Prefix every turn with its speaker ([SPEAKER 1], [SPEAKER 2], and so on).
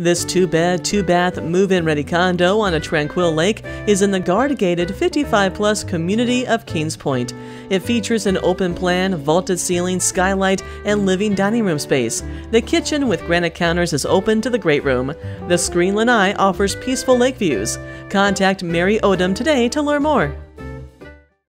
[SPEAKER 1] This 2-bed, 2-bath, move-in ready condo on a tranquil lake is in the guard-gated 55-plus community of Kings Point. It features an open-plan, vaulted ceiling, skylight, and living dining room space. The kitchen with granite counters is open to the great room. The screen lanai offers peaceful lake views. Contact Mary Odum today to learn more.